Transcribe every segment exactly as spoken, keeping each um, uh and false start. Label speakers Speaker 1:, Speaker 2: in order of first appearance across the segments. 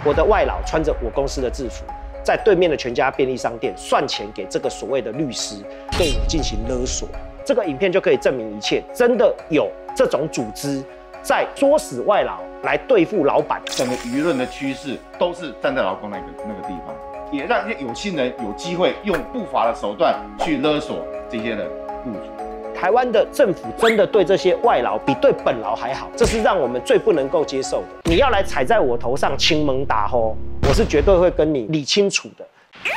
Speaker 1: 我的外劳穿着我公司的制服，在对面的全家便利商店算钱给这个所谓的律师，对我进行勒索。这个影片就可以证明一切，真的有这种组织在唆使外劳来对付老板。
Speaker 2: 整个舆论的趋势都是站在劳工那个那个地方，也让一些有心人有机会用不法的手段去勒索这些的雇主。
Speaker 1: 台湾的政府真的对这些外劳比对本劳还好，这是让我们最不能够接受的。你要来踩在我头上亲蒙打吼，我是绝对会跟你理清楚的。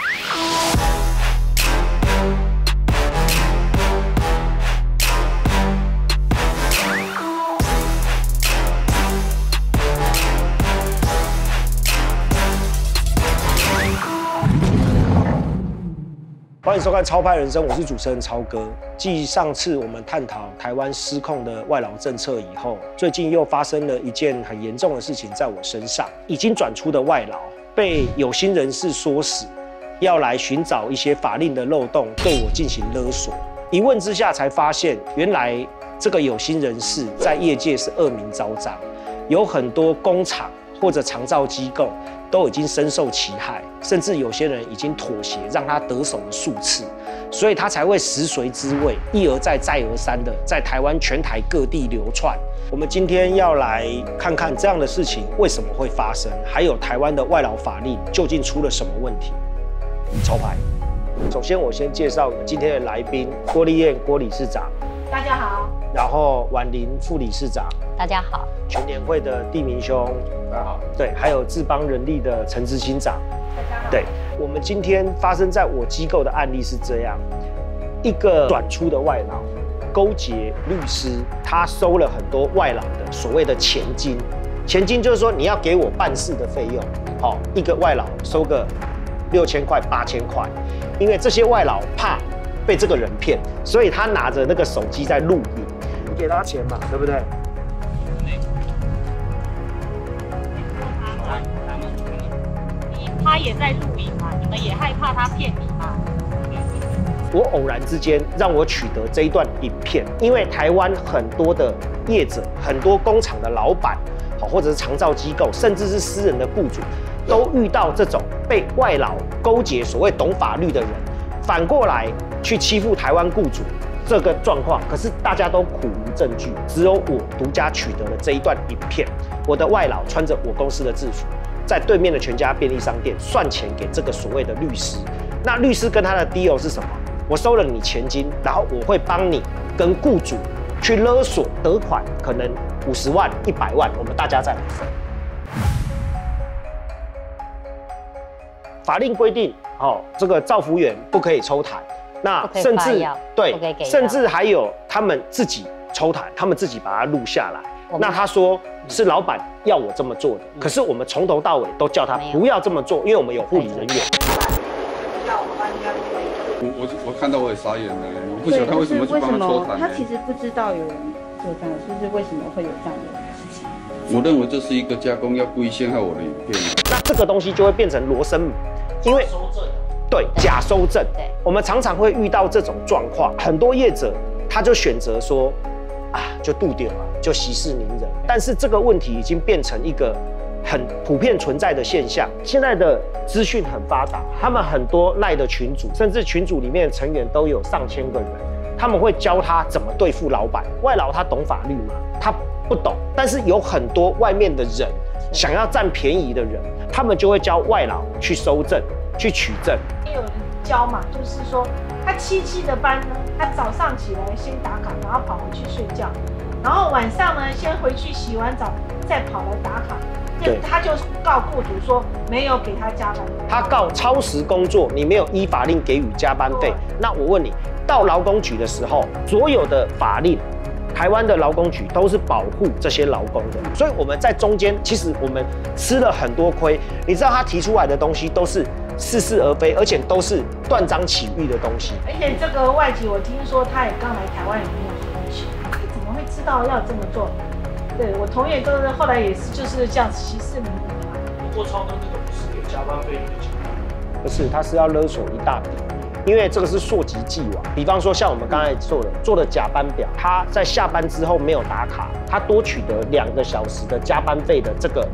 Speaker 1: 欢迎收看《超派人生》，我是主持人超哥。继上次我们探讨台湾失控的外劳政策以后，最近又发生了一件很严重的事情在我身上。已经转出的外劳被有心人士唆使，要来寻找一些法令的漏洞，对我进行勒索。一问之下才发现，原来这个有心人士在业界是恶名昭彰，有很多工厂或者长照机构都已经深受其害，甚至有些人已经妥协，让他得手了数次，所以他才会食髓知味，一而再再而三的在台湾全台各地流窜。我们今天要来看看这样的事情为什么会发生，还有台湾的外劳法令究竟出了什么问题。抽牌。首先，我先介绍今天的来宾：郭丽燕郭理事长，
Speaker 3: 大家好；
Speaker 1: 然后婉玲副理事长，
Speaker 4: 大家好；
Speaker 1: 全联会的地明兄，
Speaker 2: 大家好。
Speaker 1: 对，还有智邦人力的陈执行长，
Speaker 3: 大家好。
Speaker 1: 对，我们今天发生在我机构的案例是这样：一个转出的外劳勾结律师，他收了很多外劳的所谓的钱金。钱金就是说你要给我办事的费用，好，一个外劳收个六千块、八千块，因为这些外劳怕被这个人骗，所以他拿着那个手机在录影，你给他钱嘛，对不对？
Speaker 3: 他也在录影嘛，你们也害怕他骗你嘛？
Speaker 1: 我偶然之间让我取得这一段影片，因为台湾很多的业者、很多工厂的老板，好，或者是长照机构，甚至是私人的雇主，都遇到这种被外劳勾结所谓懂法律的人，反过来去欺负台湾雇主这个状况。可是大家都苦无证据，只有我独家取得了这一段影片。我的外劳穿着我公司的制服，在对面的全家便利商店算钱给这个所谓的律师。那律师跟他的 deal 是什么？我收了你钱金，然后我会帮你跟雇主去勒索得款，可能五十万、一百万，我们大家再来分。法令规定，哦，这个照服员不可以抽痰，那甚至对，甚至还有他们自己抽痰，他们自己把它录下来。那他说是老板要我这么做的，可是我们从头到尾都叫他不要这么做，因为我们有护理人员。
Speaker 5: 我我我看到我也傻眼了，我不晓得他为什么去帮他抽痰。
Speaker 6: 他其实不知道有人做这样的，就是为什么会有这样的事情？
Speaker 5: 我认为这是一个加工要故意陷害我的影片。
Speaker 1: 那这个东西就会变成罗生门，因为对假收证，
Speaker 4: 对，
Speaker 1: 我们常常会遇到这种状况，很多业者他就选择说啊，就度掉了，就息事宁人。但是这个问题已经变成一个很普遍存在的现象。现在的资讯很发达，他们很多赖的群组，甚至群组里面的成员都有上千个人，他们会教他怎么对付老板。外劳他懂法律吗？他不懂。但是有很多外面的人想要占便宜的人，他们就会教外劳去收证、去取证。
Speaker 3: 也有人教嘛，就是说他七七的班呢，他早上起来先打卡，然后跑回去睡觉，然后晚上呢先回去洗完澡，再跑来打卡。
Speaker 1: 对，
Speaker 3: 他就告雇主说没有给他加班费，
Speaker 1: 他告超时工作，你没有依法令给予加班费。那我问你，到劳工局的时候，所有的法令，台湾的劳工局都是保护这些劳工的，所以我们在中间，其实我们吃了很多亏。你知道他提出来的东西都是似是而非，而且都是断章取义的东西。
Speaker 3: 而且这个外籍，我听说他也刚来台湾，也没有学习，你怎么会知道要这么做？对我同业都是后来也是就是这样息事宁人嘛。
Speaker 7: 不过超哥这个不是给加班费的钱，
Speaker 1: 不是，他是要勒索一大笔，因为这个是溯及既往。比方说像我们刚才做的做的假班表，他在下班之后没有打卡，他多取得两个小时的加班费的这个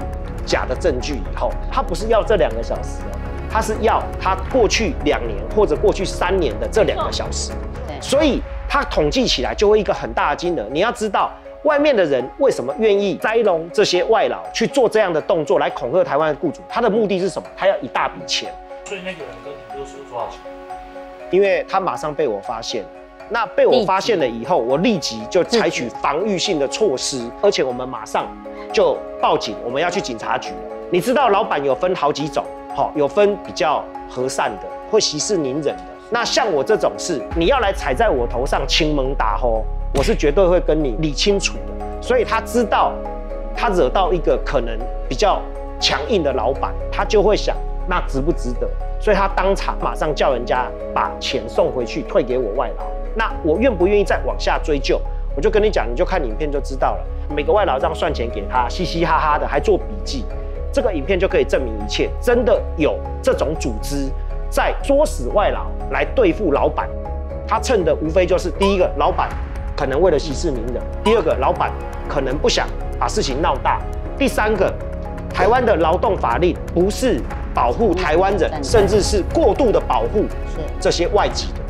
Speaker 1: 假的证据以后，他不是要这两个小时哦，他是要他过去两年或者过去三年的这两个小时。所以他统计起来就会一个很大的金额。你要知道，外面的人为什么愿意栽拢这些外劳去做这样的动作来恐吓台湾的雇主？他的目的是什么？他要一大笔钱。
Speaker 7: 所以那个人跟你勒索多少钱？
Speaker 1: 因为他马上被我发现。那被我发现了以后，我立即就采取防御性的措施，而且我们马上就报警，我们要去警察局了。你知道，老板有分好几种，好，有分比较和善的，会息事宁人的。那像我这种是，你要来踩在我头上，亲蒙打吼，我是绝对会跟你理清楚的。所以他知道，他惹到一个可能比较强硬的老板，他就会想，那值不值得？所以他当场马上叫人家把钱送回去，退给我外劳。那我愿不愿意再往下追究？我就跟你讲，你就看影片就知道了。每个外劳这样算钱给他，嘻嘻哈哈的，还做笔记，这个影片就可以证明一切。真的有这种组织在唆使外劳来对付老板，他趁的无非就是第一个，老板可能为了息事宁人；第二个，老板可能不想把事情闹大；第三个，台湾的劳动法令不是保护台湾人，甚至是过度的保护这些外籍的。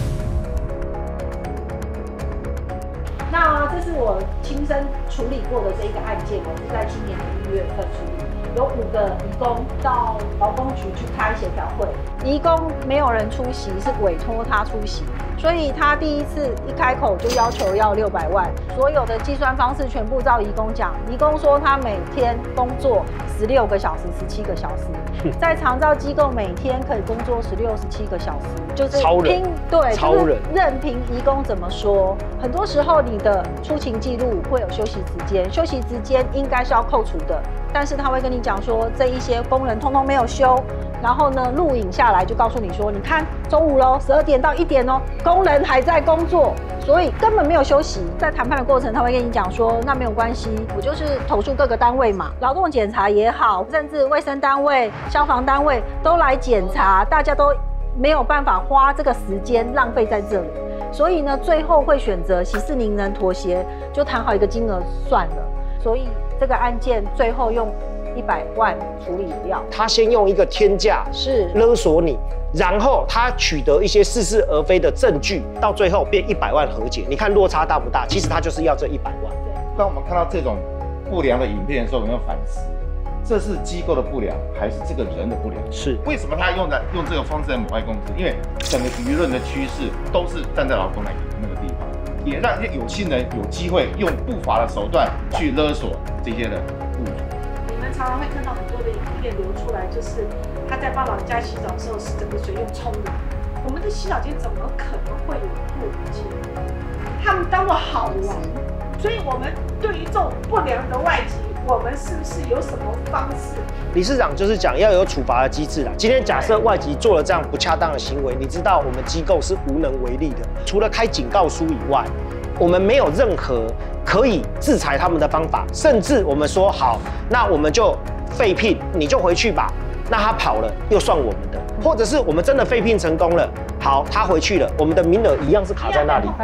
Speaker 3: 那这是我亲身处理过的这一个案件，我是在今年的一月份处理，有五个移工到劳工局去开协调会，
Speaker 6: 移工没有人出席，是委托他出席，所以他第一次一开口就要求要六百万，所有的计算方式全部照移工讲，移工说他每天工作十六个小时、十七个小时，在长照机构每天可以工作十六、十七个小时，就是拼对，就是任凭移工怎么说。很多时候你的出勤记录会有休息时间，休息时间应该是要扣除的，但是他会跟你讲说这一些工人通通没有休，然后呢录影下来就告诉你说，你看中午喽，十二点到一点哦，工人还在工作，所以根本没有休息。在谈判的过程，他会跟你讲说，那没有关系，我就是投诉各个单位嘛，劳动检查也好，甚至卫生单位、消防单位都来检查，大家都没有办法花这个时间浪费在这里，所以呢，最后会选择息事宁人妥协，就谈好一个金额算了。所以这个案件最后用一百万处理掉。
Speaker 1: 他先用一个天价
Speaker 6: 是
Speaker 1: 勒索你，然后他取得一些似是而非的证据，到最后变一百万和解。你看落差大不大？其实他就是要这一百万。
Speaker 2: 当我们看到这种不良的影片的时候，我们要反思，这是机构的不良，还是这个人的不良？
Speaker 1: 是
Speaker 2: 为什么他用的用这个方式来抹黑公司？因为整个舆论的趋势都是站在劳工那个那个地方，也让一些有心人有机会用不法的手段去勒索这些的雇主。
Speaker 3: 你们常常会看到很多的影片流出来，就是他在帮老人家洗澡的时候是整个水用冲的。我们的洗澡间怎么可能会有不理解？他们当作好玩，所以我们对于这种不良的外籍，我们是不是有什么方式？
Speaker 1: 理事长就是讲要有处罚的机制啦。今天假设外籍做了这样不恰当的行为，你知道我们机构是无能为力的，除了开警告书以外，我们没有任何可以制裁他们的方法，甚至我们说好，那我们就废聘，你就回去吧。那他跑了，又算我们的，或者是我们真的废聘成功了，好，他回去了，我们的名额一样是卡在那里。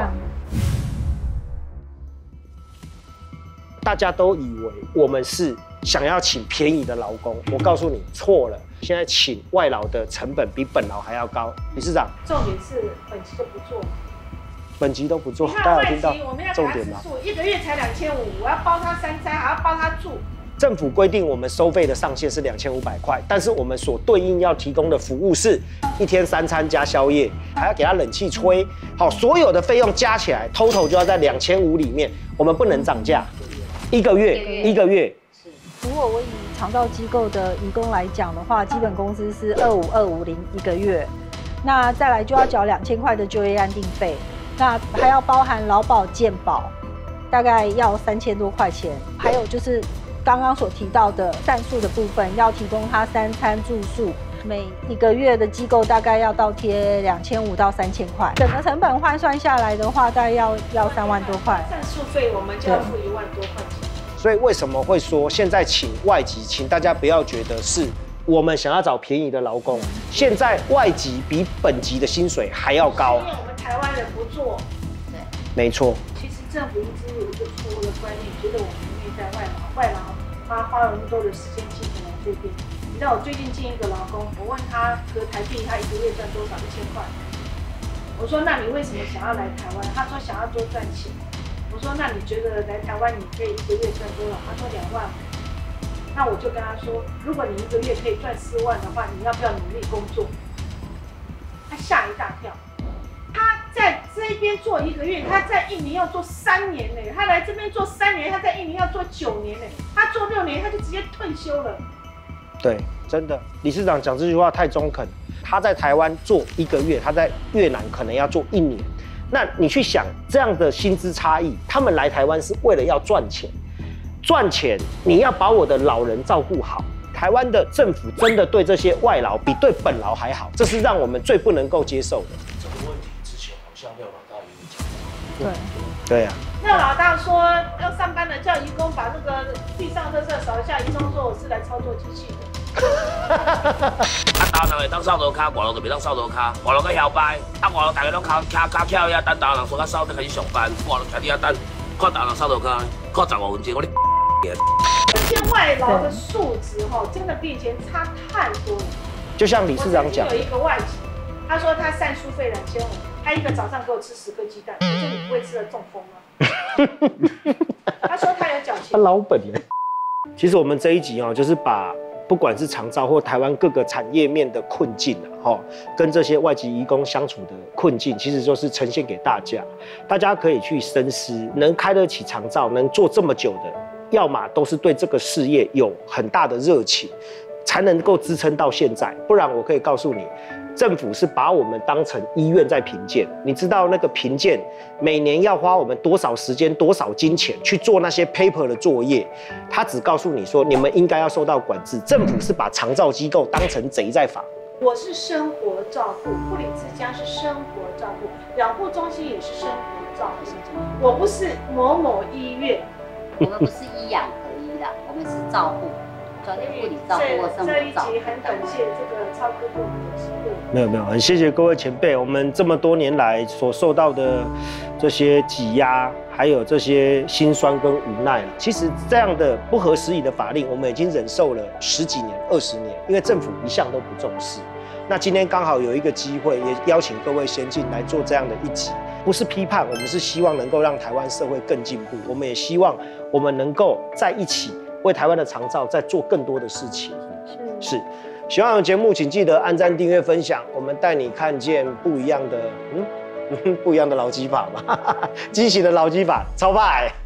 Speaker 1: 大家都以为我们是想要请便宜的劳工，我告诉你错了。现在请外劳的成本比本劳还要高。理事长，
Speaker 3: 重点是本期就不做，
Speaker 1: 本级都不做，
Speaker 3: 大
Speaker 1: 家有听到
Speaker 3: 我们要
Speaker 1: 重点吗？
Speaker 3: 一个月才两千五，我要包他三餐，还要包他住。
Speaker 1: 政府规定我们收费的上限是两千五百块，但是我们所对应要提供的服务是一天三餐加宵夜，还要给他冷气吹，好，所有的费用加起来 ，total 就要在两千五里面，我们不能涨价，一个月一个月。
Speaker 6: 如果我以长照机构的移工来讲的话，基本工资是二五二五零一个月，那再来就要缴两千块的就业安定费，那还要包含劳保、健保，大概要三千多块钱，还有就是刚刚所提到的膳宿的部分，要提供他三餐住宿，每一个月的机构大概要倒贴两千五到三千块，整个成本换算下来的话，大概要要三万多块。
Speaker 3: 膳宿费我们就要付一万多块钱。
Speaker 1: 所以为什么会说现在请外籍，请大家不要觉得是我们想要找便宜的劳工，现在外籍比本籍的薪水还要高。
Speaker 3: 因为我们台湾人不做，
Speaker 1: 没错。
Speaker 3: 其实政府一直有一个错误的观念，觉得我们愿意在外劳外劳他花了那么多的时间精神来这边。你知道我最近进一个劳工，我问他合台币他一个月赚多少？一千块。我说那你为什么想要来台湾？他说想要多赚钱。我说那你觉得来台湾你可以一个月赚多少？他说两万。那我就跟他说，如果你一个月可以赚四万的话，你要不要努力工作？他吓一大跳。他在这边做一个月，他在印尼要做三年呢。他来这边做三年，他在印尼要做九年呢。他做六年，他就直接退休了。
Speaker 1: 对，真的，理事长讲这句话太中肯。他在台湾做一个月，他在越南可能要做一年。那你去想这样的薪资差异，他们来台湾是为了要赚钱。赚钱，你要把我的老人照顾好。台湾的政府真的对这些外劳比对本劳还好，这是让我们最不能够接受的。
Speaker 7: 这个问题之前好像廖老大也有讲。
Speaker 6: 对。
Speaker 1: 对啊。
Speaker 3: 廖老大说要上班了，叫移工把那个地上垃圾扫一下。移工说我是来操作机器的。
Speaker 4: 啊，台湾人会当扫涂骹，外劳就袂当扫涂骹，外劳搁摇摆，啊，外劳大家拢靠卡卡翘遐等台湾人说较扫，才开始上班，外劳徛伫遐等，看台湾人扫涂骹，看十五分钟，我哩。
Speaker 3: 这些外劳的素质哈，真的比以前差太多了。
Speaker 1: 就像理事长讲，
Speaker 3: 有一个外籍，他说他散书费两千五，他一个早上给我吃十个鸡蛋，我说你不会吃了中风吗？他说他有缴钱。
Speaker 1: 他老本了。其实我们这一集哦，就是把不管是长照或台湾各个产业面的困境啊，哈，跟这些外籍移工相处的困境，其实就是呈现给大家，大家可以去深思，能开得起长照，能做这么久的。要么都是对这个事业有很大的热情，才能够支撑到现在。不然，我可以告诉你，政府是把我们当成医院在评鉴。你知道那个评鉴每年要花我们多少时间、多少金钱去做那些 paper 的作业？他只告诉你说，你们应该要受到管制。政府是把长照机构当成贼在罚。
Speaker 3: 我是生活照顾，护理之家是生活照顾，养护中心也是生活照顾。我不是某某医院。
Speaker 8: 我们不是医养合一的，我们是照顾，专业护理照顾或生活照顾。
Speaker 3: 这一集很感谢这个超哥给我们的机会。
Speaker 1: 没有没有，很谢谢各位前辈，我们这么多年来所受到的这些挤压，还有这些辛酸跟无奈了。其实这样的不合时宜的法令，我们已经忍受了十几年、二十年，因为政府一向都不重视。那今天刚好有一个机会，也邀请各位先进来做这样的一集。不是批判，我们是希望能够让台湾社会更进步。我们也希望我们能够在一起为台湾的长照再做更多的事情。是，是。喜欢我的节目，请记得按赞、订阅、分享。我们带你看见不一样的，嗯，不一样的劳基法嘛，畸形的劳基法，超派。